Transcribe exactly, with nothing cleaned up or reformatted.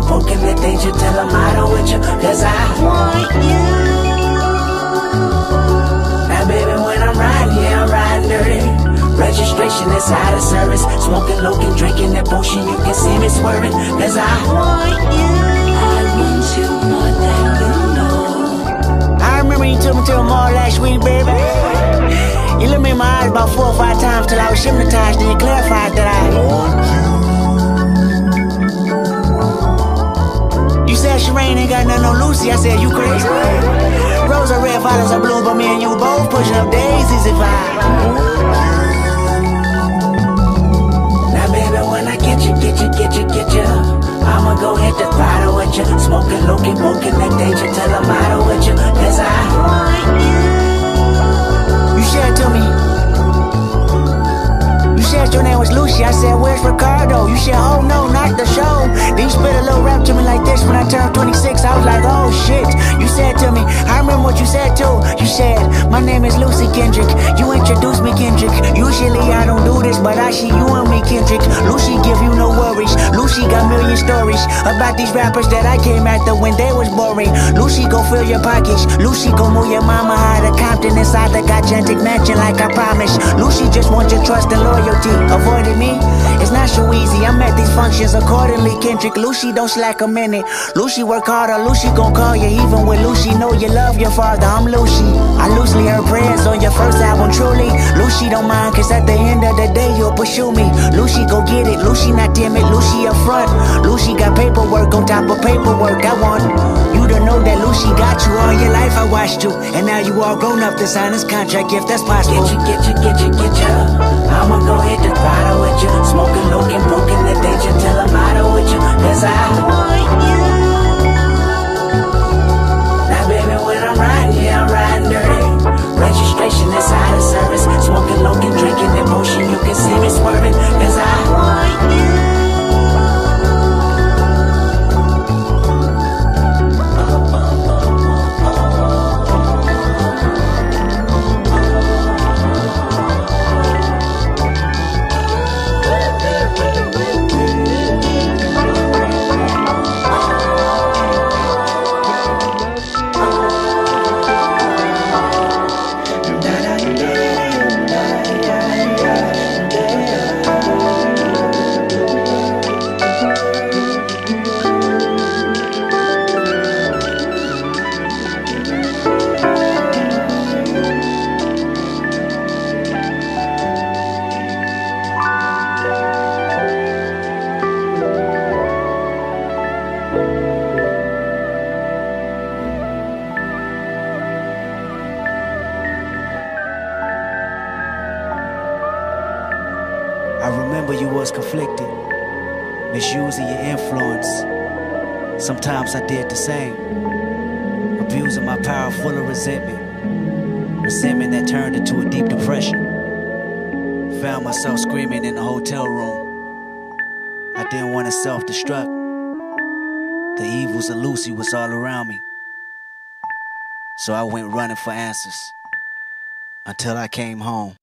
poking the danger till I'm out of with you, cause I want you. Now baby, when I'm riding, yeah, I'm riding dirty. Registration is out of service. Smoking, looking, drinking that potion, you can see me swerving, cause I want you. I want you more than you know. I remember you took me to the mall last week, baby. You looked me in my eyes about four or five times till I was hypnotized, then you clarified that I want you. You said Sherane ain't got nothing on Lucy, I said you crazy. Rose are red, violets are blue, but me and you both pushing up daisies if I Now baby, when I get you, get you, get you, get you, I'ma go hit the throttle with you. Smoking, looking, poking that danger till I'm out of with you, cause I want you. You said to me, you said your name was Lucy. I said, where's Ricardo? You said, oh no, not the show. Then you spit a little rap to me like this. When I turned twenty-six, I was like, oh shit. You said to me, I remember what you said too. You said, my name is Lucy Kendrick. You introduced me, Kendrick. Usually I don't do this, but I see you and me, Kendrick. Lucy give you no worries. Lucy got million stories about these rappers that I came after when they was boring. Lucy go fill your pockets. Lucy go move your mama out of Compton inside the gigantic mansion like I promised. Lucy just wants your trust and loyalty. Avoided me, it's not so easy. I'm at these functions accordingly, Kendrick. Lucy don't slack a minute. Lucy work harder. Lucy gon' call you even when Lucy know you love your father. I'm Lucy. I loosely heard prayers on your first album, truly. Lucy don't mind, cause at the end of the day you'll pursue me. Lucy go get it. Lucy not timid. Lucy up front. Lucy got paperwork on top of paperwork. I want you to know that Lucy got you all your life. I watched you, and now you all grown up to sign this contract if that's possible. Get you, get you, get you, get you. I'ma go hit the throttle with you. Smoking, looking, poking the danger till I'm out of with you, cause I want you. Now baby, when I'm riding, yeah, I'm riding dirty. Registration is out of service. Smoking, looking, drinking that potion, you can see me swerving, cause I want you. I remember you was conflicted, misusing your influence. Sometimes I did the same, abusing my power full of resentment. Resentment that turned into a deep depression. Found myself screaming in the hotel room. I didn't want to self-destruct. The evils of Lucy was all around me. So I went running for answers until I came home.